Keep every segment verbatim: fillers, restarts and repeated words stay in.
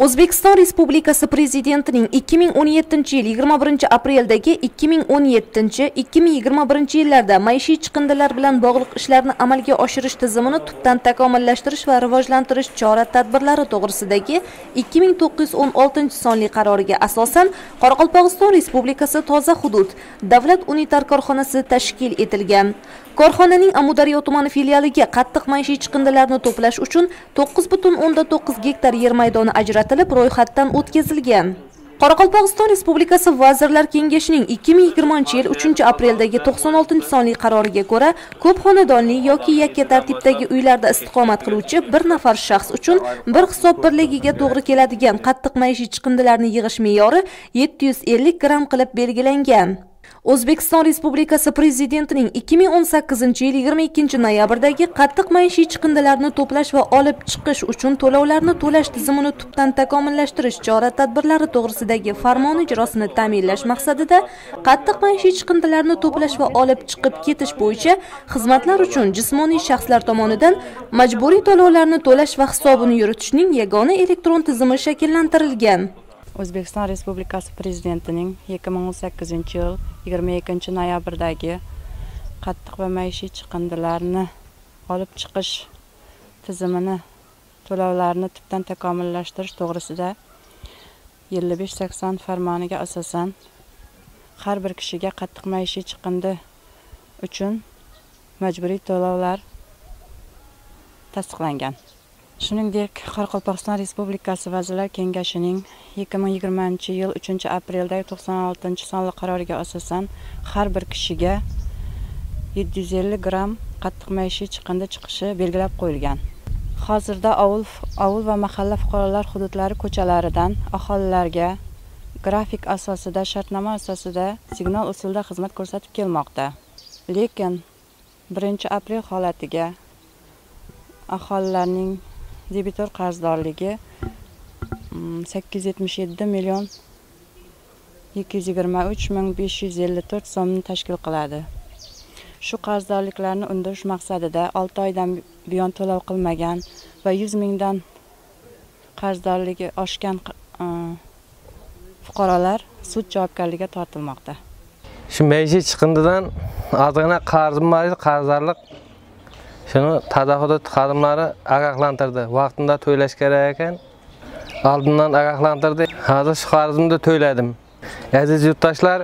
O'zbekiston Respublikasi Prezidentining ikki ming o'n yettinchi yil yigirma birinchi apreldagi ikki ming o'n yettinchi ikki ming yigirma birinchi yillarda maishiy chiqindilar bilan bog'liq ishlarni amalga oshirish tizimini tubdan takomillashtirish va rivojlantirish chora-tadbirlari to'g'risidagi ikki ming to'qqiz yuz o'n oltinchi sonli qaroriga asosan Qoraqalpog'iston Respublikasi Toza hudud davlat unitar korxonasi tashkil etilgan. Korxonaning Amudaryo tumani filialiga qattiq maishiy chiqindilarni to'plash uchun to'qqiz butun o'ndan to'qqiz gektar yer maydoni ajratilib ro'yxatdan o'tkazilgan. Qoraqalpog'iston Respublikasi Vazirlar Kengashining ikki ming yigirmanchi yil uchinchi apreldagi to'qson oltinchi sonli qaroriga ko'ra, ko'p xonadonli yoki yakka tartibdagi uylarda istiqomat qiluvchi bir nafar shaxs uchun bir hisob birligiga to'g'ri keladigan qattiq maishiy chiqindilarni yig'ish me'yori yetti yuz ellik gramm qilib belgilangan. O'zbekiston Respublikasi Prezidentining ikki ming o'n sakkizinchi yil yigirma ikkinchi noyabrdagi qattiq maishiy chiqindilarni to'plash va olib chiqish uchun to'lovlarni to'lash tizimini tubdan takomillashtirish chora-tadbirlari to'g'risidagi farmon ijrosini ta'minlash maqsadida qattiq maishiy chiqindilarni to'plash va olib chiqib ketish bo'yicha xizmatlar uchun jismoniy shaxslar tomonidan majburiy to'lovlarni to'lash va hisobini yuritishning yagona elektron tizimi shakllantirilgan. O'zbekiston Respublikasi Prezidentining ikki ming o'n sakkizinchi yil yigirma ikkinchi noyabrdagi qattiq va maishiy chiqindilarni olib chiqish tizimini to'lovlarni tubdan takomillashtirish to'g'risida ellik besh sakson farmoniga asosan har bir kishiga qattiq maishiy chiqindi uchun majburiy to'lovlar tasdiqlangan. Shuningdek, Qoraqalpog'iston Respublikasi Vazirlar Kengashining ikki ming yigirmanchi yil uchinchi apreldagi to'qson oltinchi sonli qaroriga asosan har bir kishiga yetti yuz ellik gramm qattiq maishiy chiqindi chiqishi belgilab qo'yilgan. Hozirda ovul, ovul va mahalla fuqarolar hududlari ko'chalaridan aholilarga grafik asosida, shartnoma asosida signal usulida xizmat ko'rsatib kelmoqda. Lekin birinchi aprel holatiga aholilarning debitor qarzdorligi sakkiz yuz yetmish yetti million ikki yuz yigirma uch ming besh yuz ellik to'rt so'mni tashkil qiladi. Shu qarzdorliklarni undirish maqsadida olti oydan buyon to'lov qilmagan va yuz mingdan qarzdorligi oshgan fuqarolar sud javobgarligiga tortilmoqda. Shu maishiy chiqindidan ozgina qarzim bor edi, qarzdorlik shuni Toza hudud xodimlari ogohlantirdi. Vaqtida to'lash kerak ekan. Oldindan ogohlantirdi. Hozir shu qarzimni to'ladim. Aziz yurtdoshlar,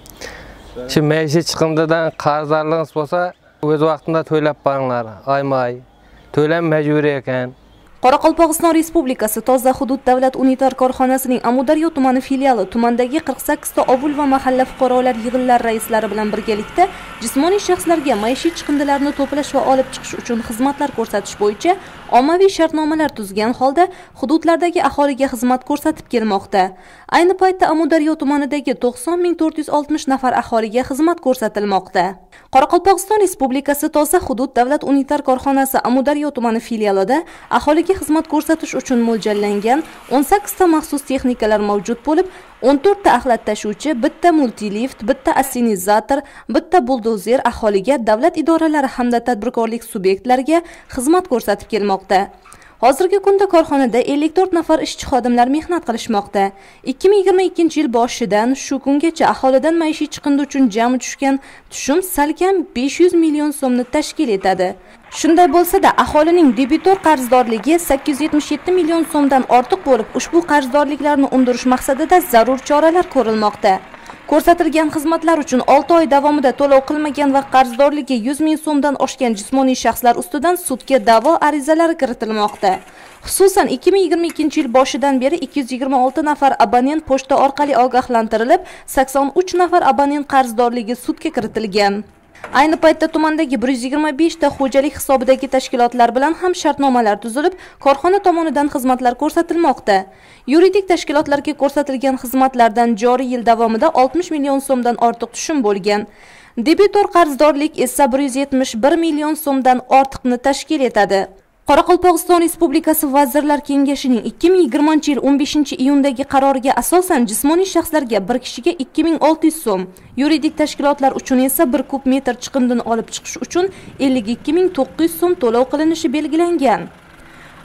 shu maishiy chiqindidan qarzdorligingiz bo'lsa, o'z vaqtida to'lab boringlar. Oyma-oy to'lam majburiy ekan. Qoraqalpog'iston Respublikasi Toza hudud davlat unitar korxonasining Amudaryo tumani filiali tumandagi qirq sakkizta ovul va mahalla fuqarolar yig'inlari raislari bilan birgalikda jismoniy shaxslarga maishiy chiqindilarni to'plash va olib chiqish uchun xizmatlar ko'rsatish bo'yicha ommaviy shartnomalar tuzgan holda hududlardagi aholiga xizmat ko'rsatib kelmoqda. Ayni paytda Amudaryo tumanidagi to'qson ming to'rt yuz oltmish nafar aholiga xizmat ko'rsatilmoqda. Qoraqalpog'iston Respublikasi Toza hudud davlat unitar korxonasi Amudaryo tumani filialida aholiga xizmat ko'rsatish uchun mo'ljallangan o'n sakkizta maxsus texnikalar mavjud bo'lib, o'n to'rtta axlat tashuvchi, bitta multilift, bitta assenizator, bitta buldozer aholiga, davlat idoralari hamda tadbirkorlik subyektlariga xizmat ko'rsatib kelmoqda. Hozirgi kunda korxonada ellik to'rt nafar ishchi xodimlar mehnat qilishmoqda. ikki ming yigirma ikkinchi yil boshidan shu kungacha aholidan maishiy chiqindi uchun jami tushgan tushum salkam besh yuz million so'mni tashkil etadi. Shunday bo'lsa-da, aholining debitor qarzdorligi sakkiz yuz yetmish yetti million so'mdan ortiq bo'lib, ushbu qarzdorliklarni undirish maqsadida zarur choralar ko'rilmoqda. Ko'rsatilgan xizmatlar uchun olti oy davomida to'lov qilmagan va qarzdorligi yuz ming so'mdan oshgan jismoniy shaxslar ustidan sudga da'vo arizalari kiritilmoqda. Xususan ikki ming yigirma ikkinchi yil boshidan beri ikki yuz yigirma olti nafar abonent pochta orqali ogohlantirilib, sakson uch nafar abonent qarzdorligi sudga kiritilgan. Ayni paytda tumandagi bir yuz yigirma besh ta xo'jalik hisobidagi tashkilotlar bilan ham shartnomalar tuzilib, korxona tomonidan xizmatlar ko'rsatilmoqda. Yuridik tashkilotlarga ko'rsatilgan xizmatlardan joriy yil davomida oltmish million so'mdan ortiq tushum bo'lgan. Debitor qarzdorlik esa bir yuz yetmish bir million so'mdan ortiqni tashkil etadi. Qoraqalpog'iston Respublikasi Vazirlar Kengashining ikki ming yigirmanchi yil o'n beshinchi iyundagi qaroriga asosan jismoniy shaxslarga bir kishiga ikki ming olti yuz so'm, yuridik tashkilotlar uchun esa bir kub metr chiqindini olib chiqish uchun ellik ikki ming to'qqiz yuz so'm to'lov qilinishi belgilangan.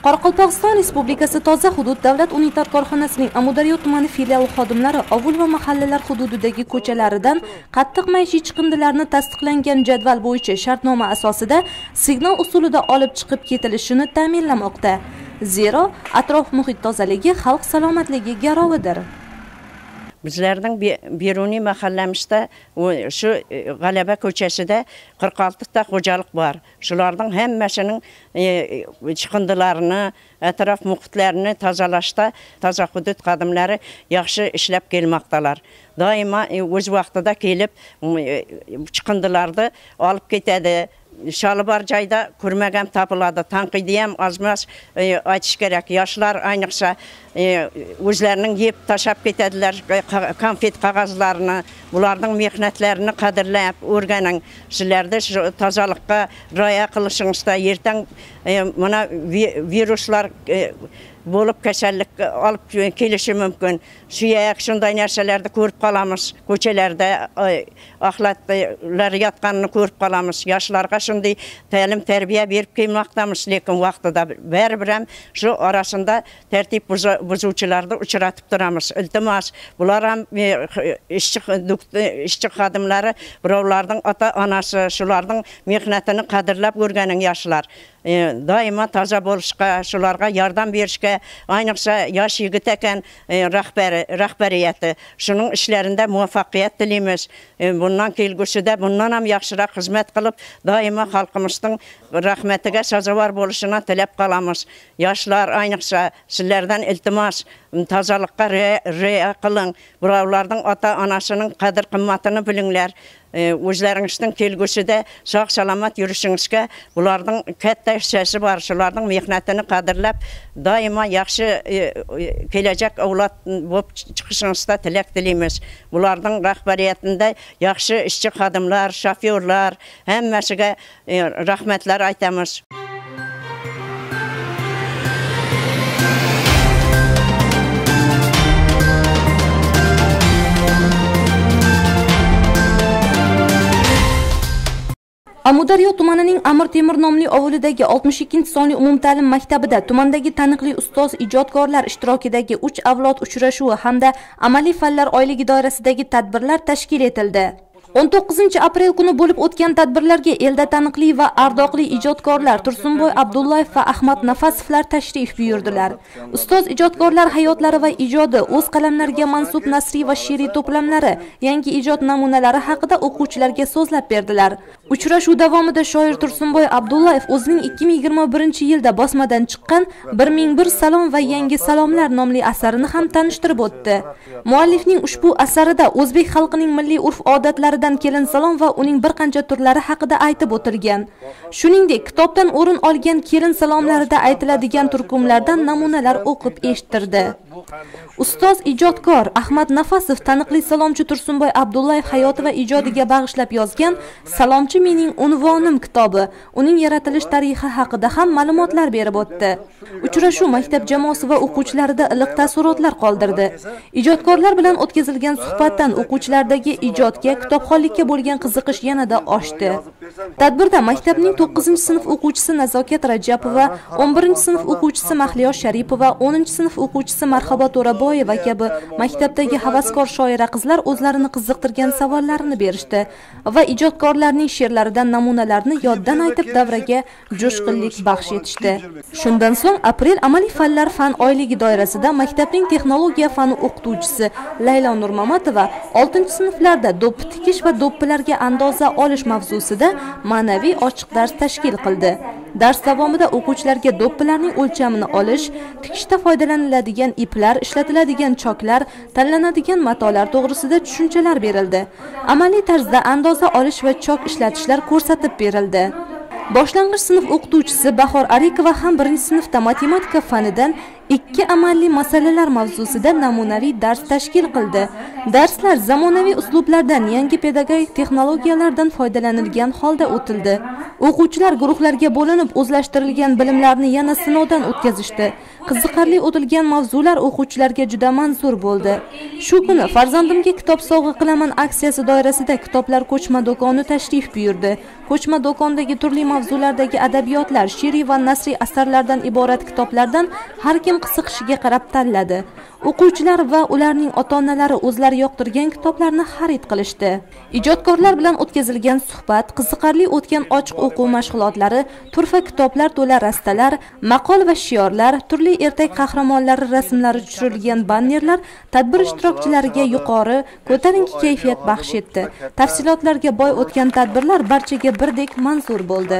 Qoraqalpog'iston Respublikasi Toza hudud davlat unitar korxonasining Amudaryo tumani filiali xodimlari ovul va mahallalar hududidagi ko'chalaridan qattiq maishiy chiqindilarni tasdiqlangan jadval bo'yicha shartnoma asosida signal usulida olib chiqib ketilishini ta'minlamoqda. Zero atrof muhit tozaligi xalq salomatligi garovidir. Bizlerden Biruni mahallemizde şu Galebe ko'chasida qirq olti ta xo'jalik var. Şulardan hemmesinin çıkıntılarını, etraf muhitlerini tozalashda toza hudud xodimlari yaxshi ishlab kelmoqdalar. Doimo o'z vaqtida kelib chiqindilarni olib ketadi. Şalı var joyda ko'rmagan topiladi. Tanqidi ham ozmas aytish kerak. Yoshlar ayniqsa o'zlarining yeb tashab ketadilar konfet qog'ozlarini, bularning mehnatlarini qadrlab o'rganing. Sizlarda tozalikqa rioya qilishingizda ertang mana viruslar bo'lib kasallik olib kelishi mumkin. Suyak shunday narsalarni ko'rib qolamiz. Ko'chalarda axlatlar yotganini ko'rib qolamiz. Yoshlarga shunday ta'lim tarbiya berib kelmoqdamiz, lekin vaqtida baribir ham shu orasida tartib buzuvchilarni uchratib turamiz. Iltimos, bular ham ishchi ishchi xodimlari, birovlarning ota-onasi, shularning mehnatini qadrlab o'rganing yoshlar. Doimo toza bo'lishga, shularga yordam berishga, ayniqsa yosh yigit ekan rahbari, rahbariyati shuning ishlarida muvaffaqiyat tilaymiz. Bundan kelgusida bundan ham yaxshiroq xizmat qilib, doimo xalqimizning rahmatiga sazovor bo'lishini tilab qolamiz. Yoshlar ayniqsa sizlardan iltimos, tozalikqa rioya qiling. Birovlarning ota-onasining qadr qimmatini bilinglar. O'zlaringizning kelgusida sog' salomat yurishingizga bularning katta hissasi bor. Shularning mehnatini qadrlab, doimo yaxshi kelajak avlod bo'lib chiqishingizda tilak tilaymiz. Bularning rahbariyatida yaxshi ishchi xodimlar, shofyorlar, hammasiga rahmatlar aytamiz. Amudaryo tumanining Amir Temur nomli ovulidagi oltmish ikkinchi sonli umumta'lim maktabida tumandagi taniqli ustoz ijodkorlar ishtirokidagi uch avlod uchrashuvi hamda amaliy fanlar oyligi doirasidagi tadbirlar tashkil etildi. o'n to'qqizinchi aprel kuni bo'lib o'tgan tadbirlarga elda taniqli va ardoqli ijodkorlar Tursunboy Abdullayev va Ahmad Nafasovlar tashrif buyurdilar. Ustoz ijodkorlar hayotlari va ijodi, o'z qalamlariga mansub nasriy va she'riy to'plamlari, yangi ijod namunalari haqida o'quvchilarga so'zlab berdilar. Uchrashuv davomida shoir Tursunboy Abdullayev o'zining ikki ming yigirma birinchi yilda bosmadan chiqqan bir ming bir salom va yangi salomlar nomli asarini ham tanishtirib o'tdi. Muallifning ushbu asarida o'zbek xalqining milliy urf-odatlari kelin salom va uning bir qancha turlari haqida aytib o'tilgan. Shuningdek, kitobdan o'rin olgan kelin salomlarida aytiladigan turkumlardan namunalar o'qib eshittirdi. Ustoz ijodkor Ahmad Nafasov taniqli salomchi Tursunboy Abdullayev hayoti va ijodiga bag'ishlab yozgan Salomchi mening unvonim kitobi, uning yaratilish tarixi haqida ham ma'lumotlar berib o'tdi. Uchrashuv maktab jamoasi va o'quvchilarida iliq taassurotlar qoldirdi. Ijodkorlar bilan o'tkazilgan suhbatdan o'quvchilardagi ijodga, kitobxonlikka bo'lgan qiziqish yanada oshdi. Tadbirda maktabning to'qqizinchi sinf o'quvchisi Nazokat Rajapova, o'n birinchi sinf o'quvchisi Mahliyo Sharipova, o'ninchi sinf o'quvchisi Marhabo To'raboyeva kabi maktabdagi havaskor shoira qizlar o'zlarini qiziqtirgan savollarini berishdi va ijodkorlarning she'rlaridan namunalarni yoddan aytib davraga jo'shqinlik baxsh etishdi. Shundan so'ng aprel amaliy fanlar fan oyligi doirasida maktabning texnologiya fani o'qituvchisi Laylo Nurmamatova oltinchi sinflarda do'ppi tikish va do'ppilarga andoza olish mavzusida ma'naviy ochiq dars tashkil qildi. Dars davomida o'quvchilarga do'ppilarning o'lchamini olish, tikishda foydalaniladigan iplar, ishlatiladigan choklar, tanlanadigan matolar to'g'risida tushunchalar berildi. Amaliy tarzda andoza olish va chok ishlatishlar ko'rsatib berildi. Boshlang'ich sinf o'qituvchisi Bahor Arikova ham birinchi sinfda matematika fanidan ikki amalli masalalar mavzusida namunaviy dars tashkil qildi. Darslar zamonaviy uslublardan, yangi pedagogik texnologiyalardan foydalanilgan holda o'tildi. O'quvchilar guruhlarga bo'linib, o'zlashtirilgan bilimlarni yana sinovdan o'tkazishdi. Qiziqarli o'tilgan mavzular o'quvchilarga juda manzur bo'ldi. Shu kuni farzandimga kitob sovg'a qilaman aksiyasi doirasida kitoblar ko'chma do'koni tashrif buyurdi. Ko'chma do'kondagi turli mavzulardagi adabiyotlar, she'riy va nasriy asarlardan iborat kitoblardan har kim qiziqishiga qarab tanladi. O'quvchilar va ularning ota-onalari o'zlari yoqtirgan kitoblarni xarid qilishdi. Ijodkorlar bilan o'tkazilgan suhbat, qiziqarli o'tgan ochiq o'quv mashg'ulotlari, turfa kitoblar to'la rastalar, maqol va shiorlar, turli ertak qahramonlari rasmlari tushirilgan bannerlar tadbir ishtirokchilariga yuqori, ko'tarinki kayfiyat baxsh etdi. Tafsilotlarga boy o'tgan tadbirlar barchaga birdek manzur bo'ldi.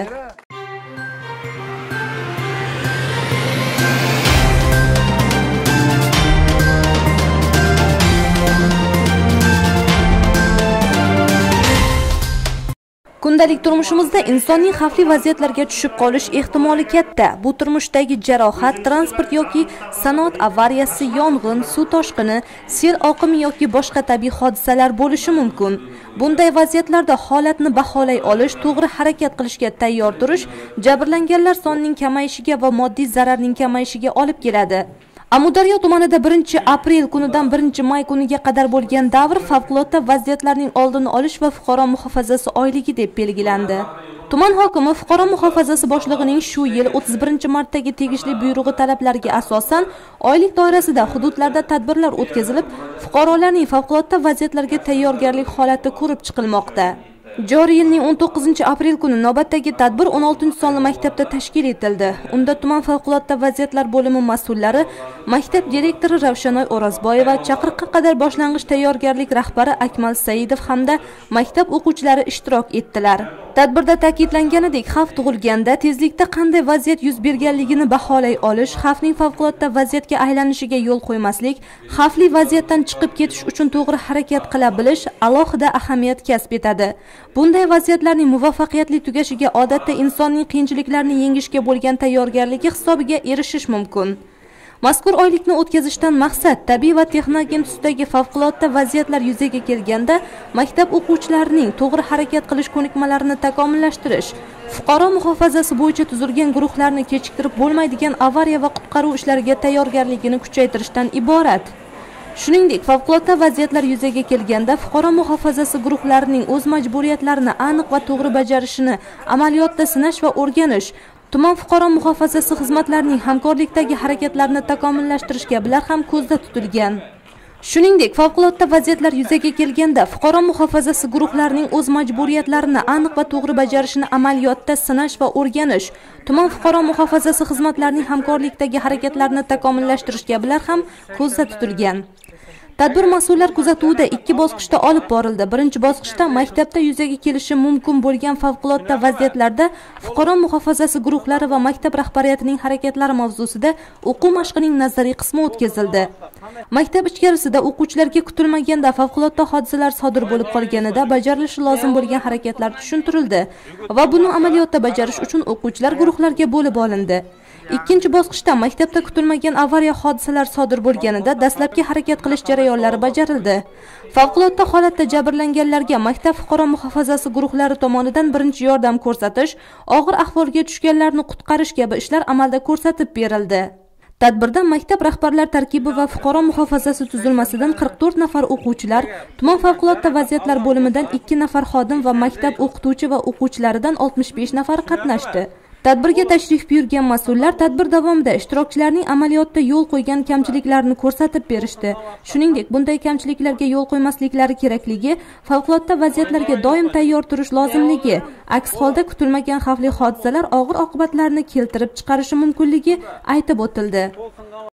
Kundalik turmushimizda insonning xavfli vaziyatlarga tushib qolish ehtimoli katta. Bu turmushdagi jarohat, transport yoki sanoat avariyasi, yong'in, suv toshqini, sel oqimi yoki boshqa tabiiy hodisalar bo'lishi mumkin. Bunday vaziyatlarda holatni baholay olish, to'g'ri harakat qilishga tayyor turish jabrlanganlar sonining kamayishiga va moddiy zararning kamayishiga olib keladi. Amudaryo tumanida birinchi aprel kunidan birinchi may kuniga qadar bo'lgan davr favqulodda vaziyatlarning oldini olish va fuqaro muhofazasi oyligi deb belgilandi. Tuman hokimi fuqaro muhofazasi boshlig'ining shu yil o'ttiz birinchi martdagi tegishli buyrug'i talablariga asosan oylik doirasida hududlarda tadbirlar o'tkazilib, fuqarolarning favqulodda vaziyatlarga tayyorgarlik holati ko'rib chiqilmoqda. Joriy yilning o'n to'qqizinchi aprel kuni navbatdagi tadbir o'n oltinchi sonli maktabda tashkil etildi. Unda tuman favqulodda vaziyatlar bo'limi mas'ullari, maktab direktori Ravshanoy O'rozboyeva, chaqiriqqa qadar boshlang'ich tayyorgarlik rahbari Akmal Saidov hamda maktab o'quvchilari ishtirok etdilar. Tadbirda ta'kidlanganidek, xavf tug'ilganda tezlikda qanday vaziyat yuz berganligini baholay olish, xavfning favqulodda vaziyatga aylanishiga yo'l qo'ymaslik, xavfli vaziyatdan chiqib ketish uchun to'g'ri harakat qila bilish alohida ahamiyat kasb etadi. Bunday vaziyatlarning muvaffaqiyatli tugashiga odatda insonning qiyinchiliklarni yengishga bo'lgan tayyorgarligi hisobiga erishish mumkin. Mazkur oylikni o'tkazishdan maqsad tabiiy va texnogen tusdagi favqulodda vaziyatlar yuzaga kelganda maktab o'quvchilarining to'g'ri harakat qilish ko'nikmalarini takomillashtirish, fuqaro muhofazasi bo'yicha tuzilgan guruhlarni kechiktirib bo'lmaydigan avariya va qutqaruv ishlariga tayyorgarligini kuchaytirishdan iborat. Shuningdek, favqulodda vaziyatlar yuzaga kelganda fuqaro muhofazasi guruhlarining o'z majburiyatlarini aniq va to'g'ri bajarishini amaliyotda sinash va o'rganish, tuman fuqaro muhofazasi xizmatlarining hamkorlikdagi harakatlarini takomillashtish kabilar ham ko'zda tutilgan. Shuningdek, favqulodda vaziyatlar yuzaga kelganda fuqaro muhofazasi guruhlarining o'z majburiyatlarini aniq va to'g'ri bajarishini amaliyotda sinash va o'rganish, tuman fuqaro muhofazasi xizmatlarining hamkorlikdagi harakatlarini takomillashtirish kabilar ham ko'zda tutilgan. Tadbir mas'ullar kuzatuvida ikki bosqichda olib borildi. Birinchi bosqichda maktabda yuzaga kelishi mumkin bo'lgan favqulodda vaziyatlarda fuqaro muhofazasi guruhlari va maktab rahbariyatining harakatlari mavzusida o'quv mashqining nazariy qismi o'tkazildi. Maktab ichkarisida o'quvchilarga kutilmaganda favqulodda hodisalar sodir bo'lib qolganida bajarilishi lozim bo'lgan harakatlar tushuntirildi va buni amaliyotda bajarish uchun o'quvchilar guruhlarga bo'lib olindi. Ikkinchi bosqichda maktabda kutilmagan avariya hodisalar sodir bo'lganida dastlabki harakat qilish jarayonlari bajarildi. Favqulodda holatda jabrlanganlarga maktab fuqaro muhofazasi guruhlari tomonidan birinchi yordam ko'rsatish, og'ir ahvolga tushganlarni qutqarish kabi ishlar amalda ko'rsatib berildi. Tadbirda maktab rahbarlar tarkibi va fuqaro muhofazasi tuzilmasidan qirq to'rt nafar o'quvchilar, tuman favqulodda vaziyatlar bo'limidan ikki nafar xodim va maktab o'qituvchi va o'quvchilaridan oltmish besh nafar qatnashdi. Tadbirga tashrif buyurgan mas'ullar tadbir davomida ishtirokchilarning amaliyotda yo'l qo'ygan kamchiliklarni ko'rsatib berishdi. Shuningdek, bunday kamchiliklarga yo'l qo'ymasliklari kerakligi, favqulodda vaziyatlarga doim tayyor turish lozimligi, aks holda kutilmagan xavfli hodisalar og'ir oqibatlarni keltirib chiqarishi mumkinligi aytib o'tildi.